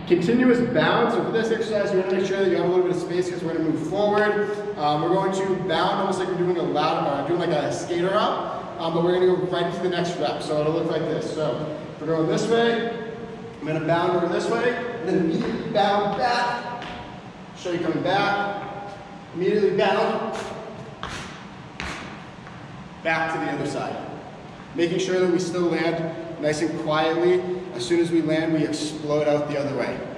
Continuous bound. So for this exercise, you want to make sure that you have a little bit of space because we're going to move forward. We're going to bound almost like we're doing doing like a skater up, but we're going to go right to the next rep. So it'll look like this. So if we're going this way, I'm going to bound over this way, and then immediately bound back. Show you coming back. Immediately bound back to the other side. Making sure that we still land nice and quietly. As soon as we land, we explode out the other way.